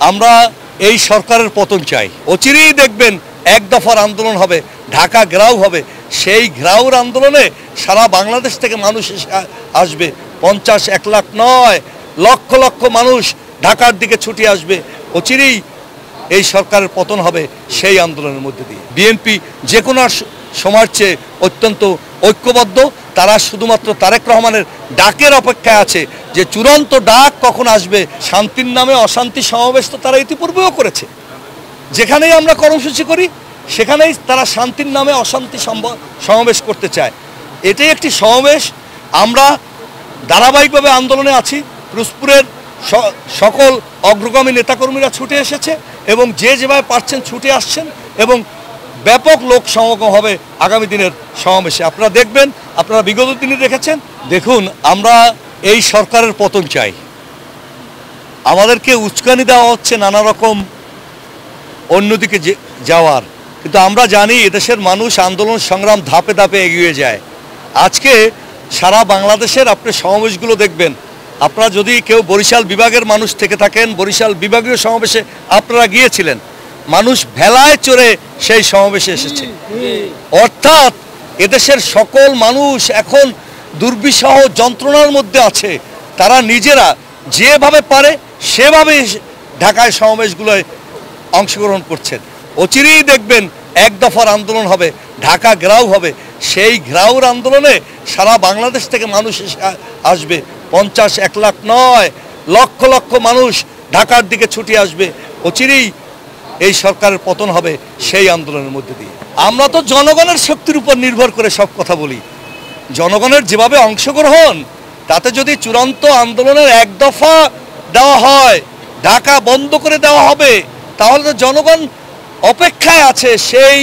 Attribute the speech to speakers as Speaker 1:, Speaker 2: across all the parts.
Speaker 1: আমরা এই সরকারের পতন চাই। অচিরেই দেখবেন এক দফার আন্দোলন হবে, ঢাকা ঘেরাও হবে। সেই ঘেরাওর আন্দোলনে সারা বাংলাদেশ থেকে মানুষ আসবে। 50-1 লাখ নয়, লক্ষ লক্ষ মানুষ ঢাকার দিকে ছুটে আসবে। অচিরেই এই সরকারের পতন হবে সেই আন্দোলনের মধ্যে দিয়ে। বিএনপি যে কোনো সময়ের চেয়ে অত্যন্ত ঐক্যবদ্ধ। তারা শুধুমাত্র তারেক রহমানের ডাকের অপেক্ষায় আছে যে চূড়ান্ত ডাক কখন আসবে। শান্তির নামে অশান্তি সমাবেশ তো তারা ইতিপূর্বেও করেছে। যেখানেই আমরা কর্মসূচি করি সেখানেই তারা শান্তির নামে অশান্তি সমাবেশ করতে চায়। এটাই একটি সমাবেশ। আমরা ধারাবাহিকভাবে আন্দোলনে আছি। পিরোজপুরের সকল অগ্রগামী নেতাকর্মীরা ছুটে এসেছে এবং যে যেভাবে পারছেন ছুটে আসছেন এবং ব্যাপক লোক সমাগম হবে আগামী দিনের সমাবেশে। আপনারা দেখবেন, আপনারা বিগত দিনে দেখেছেন। দেখুন, আমরা এই সরকারের পতন চাই। আমাদেরকে উস্কানি দেওয়া হচ্ছে নানা রকম অন্যদিকে যাওয়ার, কিন্তু আমরা জানি এদেশের মানুষ আন্দোলন সংগ্রাম ধাপে ধাপে এগিয়ে যায়। আজকে সারা বাংলাদেশের আপনি সমাবেশগুলো দেখবেন। আপনারা যদি কেউ বরিশাল বিভাগের মানুষ থেকে থাকেন, বরিশাল বিভাগীয় সমাবেশে আপনারা গিয়েছিলেন, মানুষ ভেলায় চড়ে সেই সমাবেশে এসেছে। অর্থাৎ এদেশের সকল মানুষ এখন দুর্বিষহ যন্ত্রণার মধ্যে আছে। তারা নিজেরা যেভাবে পারে সেভাবে ঢাকায় সমাবেশগুলোয় অংশগ্রহণ করছেন। অচিরেই দেখবেন এক দফার আন্দোলন হবে, ঢাকা ঘেরাও হবে। সেই ঘেরাওর আন্দোলনে সারা বাংলাদেশ থেকে মানুষ আসবে। 50-1 লাখ নয়, লক্ষ লক্ষ মানুষ ঢাকার দিকে ছুটে আসবে। অচিরেই এই সরকারের পতন হবে সেই আন্দোলনের মধ্যে দিয়ে। আমরা তো জনগণের শক্তির উপর নির্ভর করে সব কথা বলি। জনগণের যেভাবে অংশগ্রহণ, তাতে যদি চূড়ান্ত আন্দোলনের এক দফা দেওয়া হয়, ঢাকা বন্ধ করে দেওয়া হবে, তাহলে তো জনগণ অপেক্ষায় আছে সেই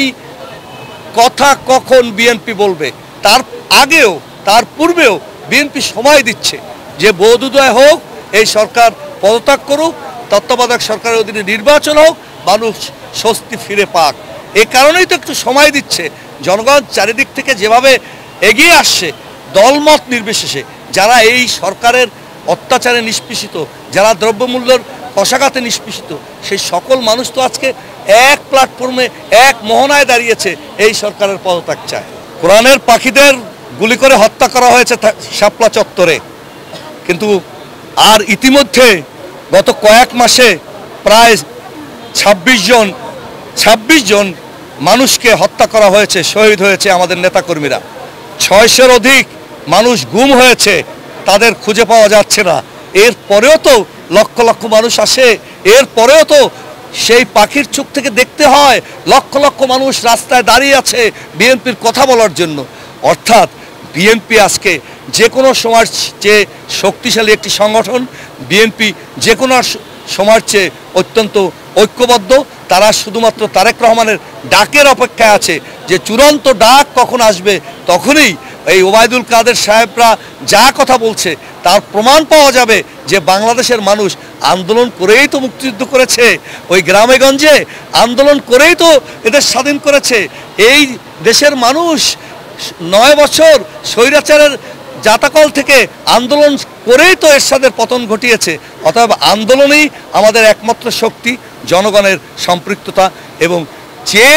Speaker 1: কথা কখন বিএনপি বলবে। তার আগেও তার পূর্বেও বিএনপি সময় দিচ্ছে যে বোধোদয় হোক, এই সরকার পদত্যাগ করুক, তত্ত্বাবধায়ক সরকারের অধীনে নির্বাচন হোক, মানুষ স্বস্তি ফিরে পাক। এ কারণেই তো একটু সময় দিচ্ছে। জনগণ চারিদিক থেকে যেভাবে এগিয়ে আসছে, দলমত নির্বিশেষে, যারা এই সরকারের অত্যাচারে নিষ্পেষিত, যারা দ্রব্যমূল্যের কষাঘাতে নিষ্পেষিত, সেই সকল মানুষ তো আজকে এক প্ল্যাটফর্মে এক মোহনায় দাঁড়িয়েছে, এই সরকারের পদত্যাগ চায়। কোরআনের পাখিদের গুলি করে হত্যা করা হয়েছে শাপলা চত্বরে, কিন্তু আর ইতিমধ্যে গত কয়েক মাসে প্রায় 26 জন মানুষকে হত্যা করা হয়েছে, শহীদ হয়েছে আমাদের নেতাকর্মীরা। 600-এর অধিক মানুষ গুম হয়েছে, তাদের খুঁজে পাওয়া যাচ্ছে না। এরপরেও তো লক্ষ লক্ষ মানুষ আসে, এরপরেও তো সেই পাখির চোখ থেকে দেখতে হয় লক্ষ লক্ষ মানুষ রাস্তায় দাঁড়িয়ে আছে বিএনপির কথা বলার জন্য। অর্থাৎ বিএনপি আজকে যে কোনো সময়ের চেয়ে শক্তিশালী একটি সংগঠন। বিএনপি যে কোনো সময়ের চেয়ে অত্যন্ত ঐক্যবদ্ধ। তারা শুধুমাত্র তারেক রহমানের ডাকের অপেক্ষায় আছে যে চূড়ান্ত ডাক কখন আসবে, তখনই এই ওবায়দুল কাদের সাহেবরা যা কথা বলছে তার প্রমাণ পাওয়া যাবে যে বাংলাদেশের মানুষ আন্দোলন করেই তো মুক্তিযুদ্ধ করেছে, ওই গ্রামে গঞ্জে আন্দোলন করেই তো এদের স্বাধীন করেছে। এই দেশের মানুষ 9 বছর স্বৈরাচারের জাতাকল থেকে আন্দোলন করেই তো এরশাদের পতন ঘটিয়েছে। অতএব আন্দোলনই আমাদের একমাত্র শক্তি, জনগণের সম্পৃক্ততা এবং যে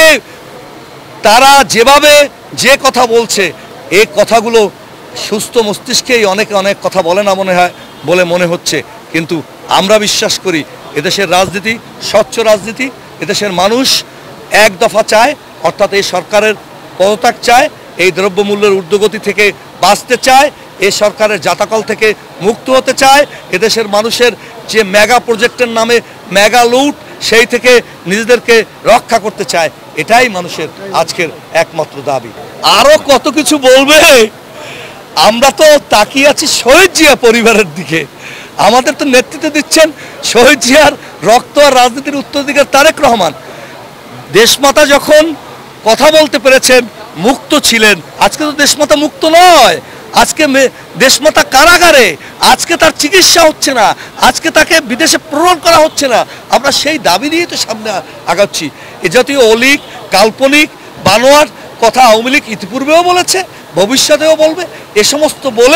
Speaker 1: তারা যেভাবে যে কথা বলছে, এই কথাগুলো সুস্থ মস্তিষ্কেই অনেকে অনেক কথা বলে না মনে হয় বলে মনে হচ্ছে। কিন্তু আমরা বিশ্বাস করি এদেশের রাজনীতি স্বচ্ছ রাজনীতি। এদেশের মানুষ এক দফা চায়, অর্থাৎ এই সরকারের পদত্যাগ চায়, এই দ্রব্যমূল্যের ঊর্ধ্বগতি থেকে বাঁচতে চায়, এই সরকারের জাতাকল থেকে মুক্ত হতে চায়। এদেশের মানুষের যে মেগা প্রজেক্টের নামে মেগা লুট, সেই থেকে নিজেদেরকে রক্ষা করতে চায়। এটাই মানুষের আজকের একমাত্র দাবি। আরও কত কিছু বলবে। আমরা তো তাকিয়ে আছি শহীদ জিয়া পরিবারের দিকে। আমাদের তো নেতৃত্ব দিচ্ছেন শহীদ জিয়ার রক্ত আর রাজনীতির উত্তরাধিকার তারেক রহমান। দেশমাতা যখন কথা বলতে পেরেছেন, মুক্ত ছিলেন, আজকে তো দেশমাতা মুক্ত নয়। আজকে দেশমাতা কারাগারে, আজকে তার চিকিৎসা হচ্ছে না, আজকে তাকে বিদেশে প্রেরণ করা হচ্ছে না। আমরা সেই দাবি নিয়ে তো সামনে আগাচ্ছি। এ জাতীয় অলীক, কাল্পনিক, বানোয়ার কথা আওয়ামী লীগ ইতিপূর্বেও বলেছে, ভবিষ্যতেও বলবে। এ সমস্ত বলে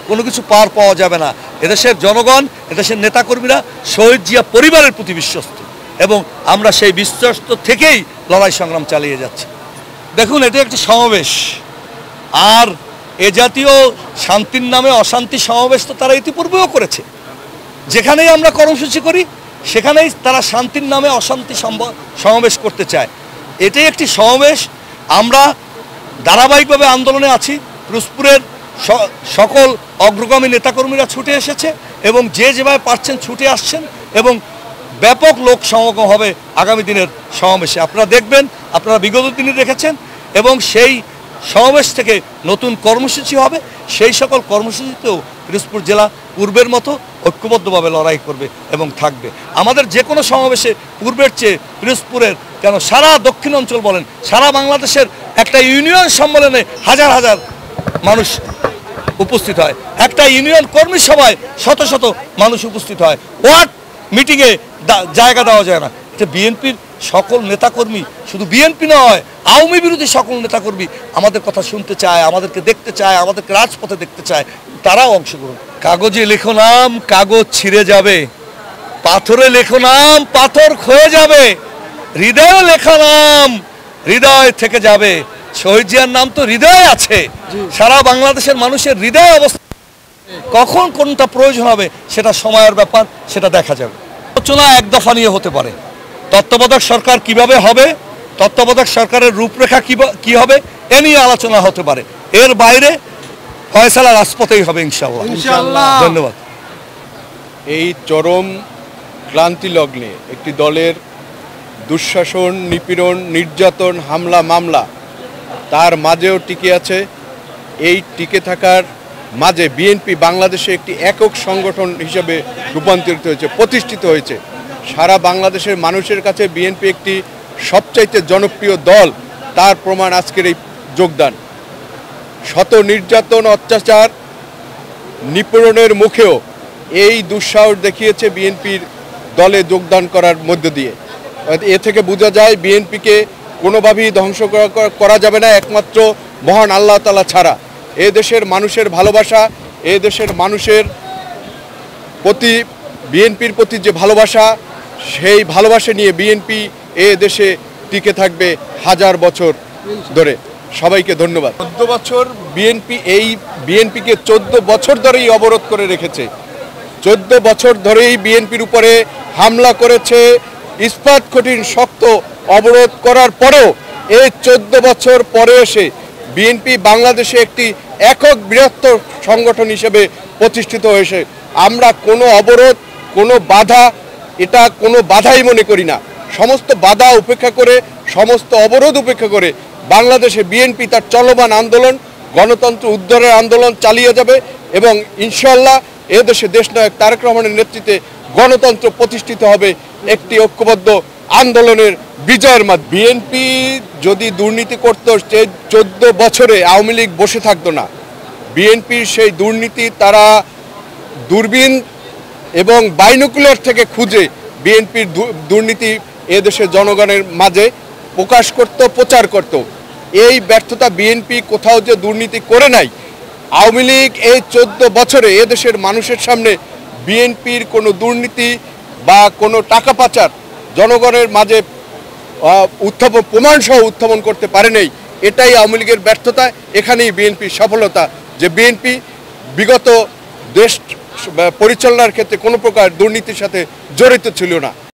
Speaker 1: কোনো কিছু পার পাওয়া যাবে না। এদেশের জনগণ, এদেশের নেতাকর্মীরা শহীদ জিয়া পরিবারের প্রতি বিশ্বস্ত এবং আমরা সেই বিশ্বস্ত থেকেই লড়াই সংগ্রাম চালিয়ে যাচ্ছি। দেখুন, এটা একটি সমাবেশ, আর এ জাতীয় শান্তির নামে অশান্তি সমাবেশ তো তারা ইতিপূর্বেও করেছে। যেখানেই আমরা কর্মসূচি করি সেখানেই তারা শান্তির নামে অশান্তি সমাবেশ করতে চায়। এটাই একটি সমাবেশ। আমরা ধারাবাহিকভাবে আন্দোলনে আছি। পিরোজপুরের সকল অগ্রগামী নেতাকর্মীরা ছুটে এসেছে এবং যে যেভাবে পারছেন ছুটে আসছেন এবং ব্যাপক লোক সমাগম হবে আগামী দিনের সমাবেশে। আপনারা দেখবেন, আপনারা বিগত দিনে দেখেছেন, এবং সেই সমাবেশ থেকে নতুন কর্মসূচি হবে। সেই সকল কর্মসূচিতেও পিরোজপুর জেলা পূর্বের মতো ঐক্যবদ্ধভাবে লড়াই করবে এবং থাকবে। আমাদের যে কোনো সমাবেশে পূর্বের চেয়ে পিরোজপুরের কেন সারা দক্ষিণ অঞ্চল বলেন, সারা বাংলাদেশের একটা ইউনিয়ন সম্মেলনে হাজার হাজার মানুষ উপস্থিত হয়। একটা ইউনিয়ন কর্মী সভায় শত শত মানুষ উপস্থিত হয়। ওয়ার্ড মিটিংয়ে জায়গা দেওয়া যায় না। এটা বিএনপির সকল নেতাকর্মী, শুধু বিএনপি নয়, আওয়ামী বিরোধী সকল নেতাকর্মী আমাদের কথা শুনতে চায়, আমাদেরকে দেখতে চায়, আমাদেরকে রাজপথে দেখতে চায়। তারাও অংশগ্রহণ। কাগজে লেখো নাম, কাগজ ছিঁড়ে যাবে। পাথরে লেখো নাম, পাথর ক্ষয়ে যাবে। হৃদয়ে লেখা নাম, হৃদয় থেকে যাবে। শহীদ জিয়ার নাম তো হৃদয়ে আছে। সারা বাংলাদেশের মানুষের হৃদয় অবস্থা, কখন কোনটা প্রয়োজন হবে সেটা সময়ের ব্যাপার, সেটা দেখা যাবে। আলোচনা এক দফা নিয়ে হতে পারে। তত্ত্বাবধায়ক সরকার কিভাবে হবে, তত্ত্বাবধায়ক সরকারের রূপরেখা কি হবে, এ নিয়ে আলোচনা হতে পারে। এর বাইরে ফয়সালা রাজপথেই হবে ইনশাআল্লাহ। ধন্যবাদ।
Speaker 2: এই চরম ক্লান্তি লগ্নে একটি দলের দুঃশাসন, নিপীড়ন, নির্যাতন, হামলা, মামলা, তার মাঝেও টিকে আছে। এই টিকে থাকার মাঝে বিএনপি বাংলাদেশে একটি একক সংগঠন হিসেবে রূপান্তরিত হয়েছে, প্রতিষ্ঠিত হয়েছে। সারা বাংলাদেশের মানুষের কাছে বিএনপি একটি সবচাইতে জনপ্রিয় দল, তার প্রমাণ আজকের এই যোগদান। শত নির্যাতন, অত্যাচার, নিপীড়নের মুখেও এই দুঃসাহস দেখিয়েছে বিএনপির দলে যোগদান করার মধ্য দিয়ে। এ থেকে বোঝা যায় বিএনপিকে কোনোভাবেই ধ্বংস করা যাবে না একমাত্র মহান আল্লাহ তাআলা ছাড়া। এ দেশের মানুষের ভালোবাসা, এ দেশের মানুষের প্রতি বিএনপির প্রতি যে ভালোবাসা, সেই ভালোবাসা নিয়ে বিএনপি এ দেশে টিকে থাকবে হাজার বছর ধরে। সবাইকে ধন্যবাদ। 14 বছর বিএনপি বিএনপিকে 14 বছর ধরেই অবরোধ করে রেখেছে। 14 বছর ধরেই বিএনপির উপরে হামলা করেছে। ইস্পাত কঠিন শক্ত অবরোধ করার পরেও এই 14 বছর পরে এসে বিএনপি বাংলাদেশে একটি একক বৃহত্তর সংগঠন হিসেবে প্রতিষ্ঠিত হয়েছে। আমরা কোনো অবরোধ, কোনো বাধা, এটা কোনো বাধাই মনে করি না। সমস্ত বাধা উপেক্ষা করে, সমস্ত অবরোধ উপেক্ষা করে বাংলাদেশে বিএনপি তার চলমান আন্দোলন, গণতন্ত্র উদ্ধারের আন্দোলন চালিয়ে যাবে এবং ইনশাআল্লাহ এদেশে দেশনায়ক তারেক রহমানের নেতৃত্বে গণতন্ত্র প্রতিষ্ঠিত হবে একটি ঐক্যবদ্ধ আন্দোলনের বিজয়ের মাধ্যমে। বিএনপি যদি দুর্নীতি করত, সে 14 বছরে আওয়ামী লীগ বসে থাকতো না। বিএনপির সেই দুর্নীতি তারা দূরবীন এবং বাইনোকুলার থেকে খুঁজে বিএনপির দুর্নীতি এদেশের জনগণের মাঝে প্রকাশ করত, প্রচার করত। এই ব্যর্থতা বিএনপি কোথাও যে দুর্নীতি করে নাই। আওয়ামী লীগ এই 14 বছরে এদেশের মানুষের সামনে বিএনপির কোনো দুর্নীতি বা কোনো টাকা পাচার জনগণের মাঝে প্রমাণসহ উত্থাপন করতে পারে নাই। এটাই আওয়ামী লীগের ব্যর্থতা। এখানেই বিএনপির সফলতা, যে বিএনপি বিগত দেশ পরিচালনার ক্ষেত্রে কোনো প্রকার দুর্নীতির সাথে জড়িত ছিল না।